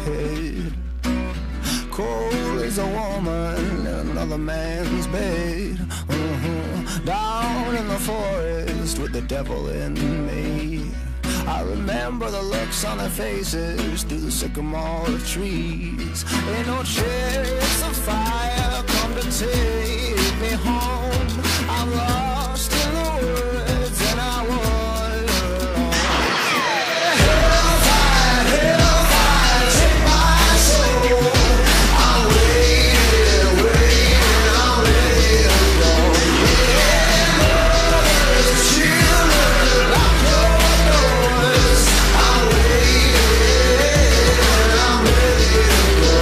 head. Cold as a woman in another man's bed. Down in the forest with the devil in me. I remember the looks on their faces through the sycamore trees. Ain't no chariots of fire come to take me home. I'm lost in the woods and I wander alone. Hellfire, hellfire, take my soul. I'm waiting, I'm ready to go. Yeah, mothers, children, lock your doors. I'm waiting, I'm ready to go.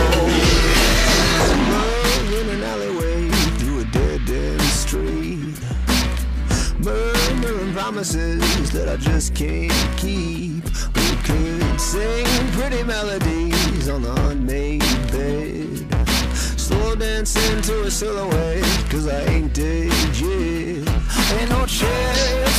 Yeah, in an alleyway through a dead-end street, murmuring promises that I just can't keep. We could sing pretty melodies on the unmade bed, slow dancing to a silhouette, 'cause I ain't dead yet. Ain't no chance